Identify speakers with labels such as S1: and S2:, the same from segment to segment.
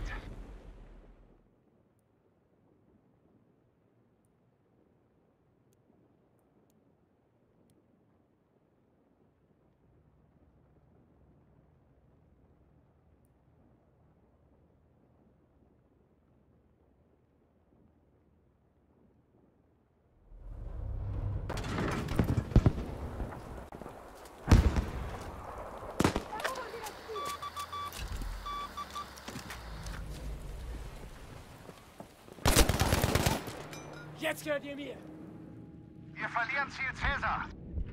S1: erobert.
S2: Jetzt gehört ihr mir!
S1: Wir verlieren Ziel Cäsar!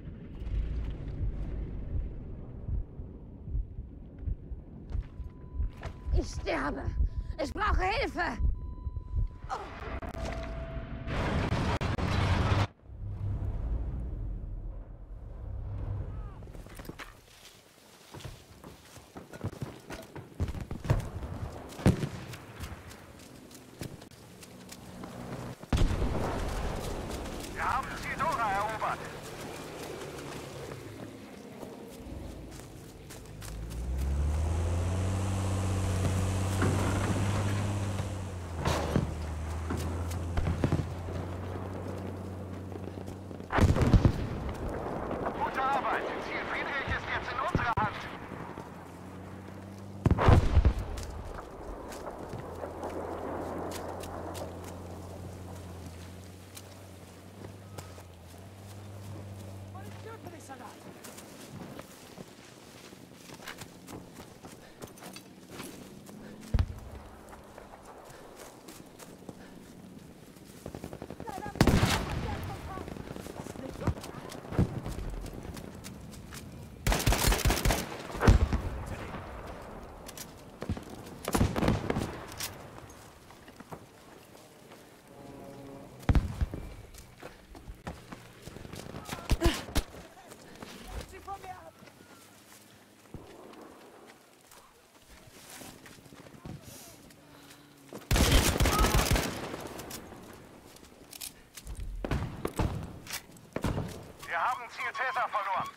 S3: Ich sterbe! Ich brauche Hilfe!
S1: Wir haben Ziel Dora erobert! Gute Arbeit! Ziel Friedrich ist jetzt in unserer Hand! Wir haben Ziel Cäsar verloren.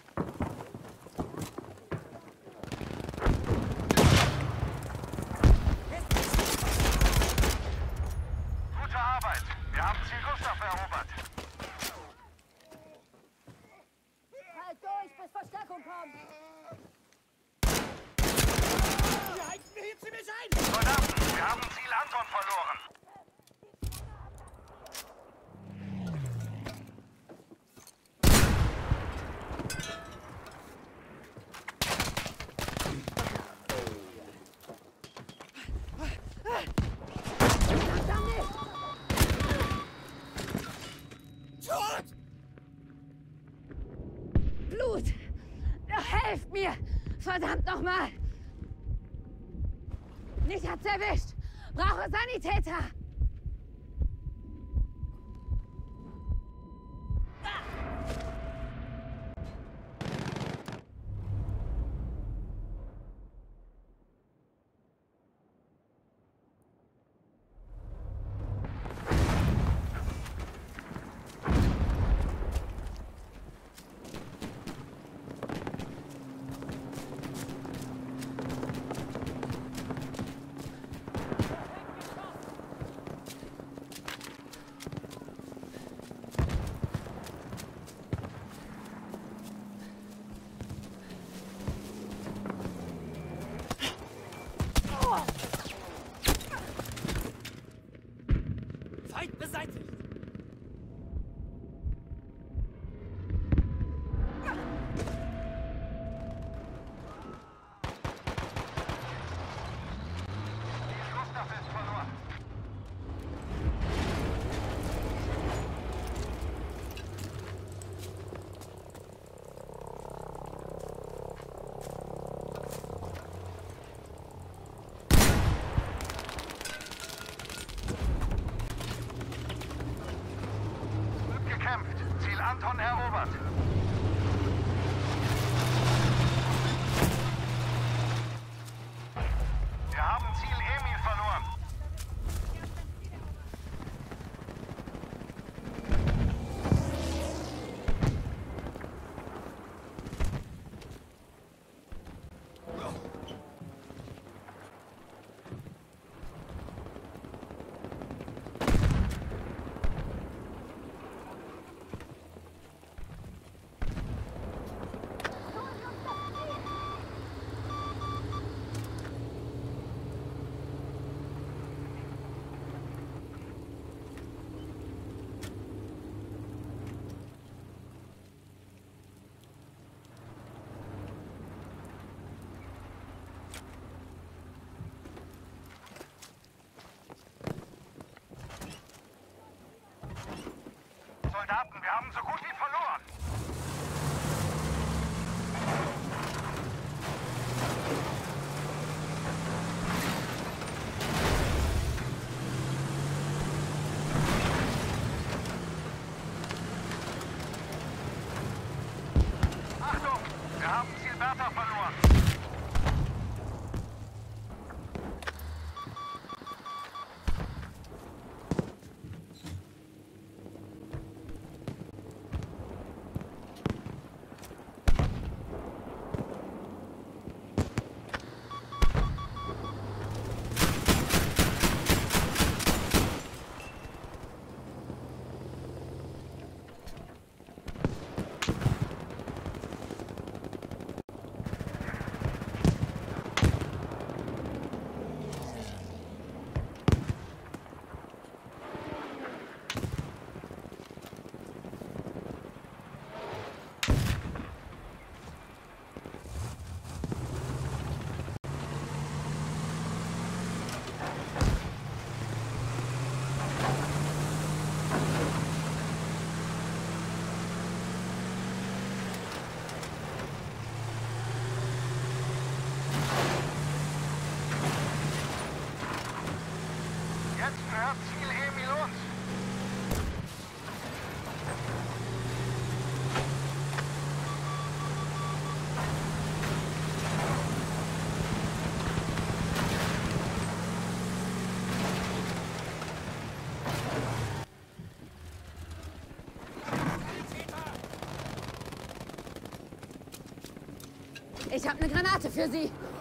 S1: Gute Arbeit. Wir haben Ziel Gustav erobert.
S3: Halt durch, bis Verstärkung kommt!
S2: Wir halten mir hier ziemlich ein!
S1: Soldaten, wir haben Ziel Anton verloren.
S2: Tot!
S3: Blut! Helft mir! Verdammt nochmal! Mich hat's erwischt! Brauche Sanitäter!
S2: Feind beseitigt!
S1: Gustav ist verloren. Gut gekämpft. Ziel Anton erobert. Wir haben Ziel Emil verloren. gehört Ziel Emil uns.
S3: Ich habe eine Granate für Sie.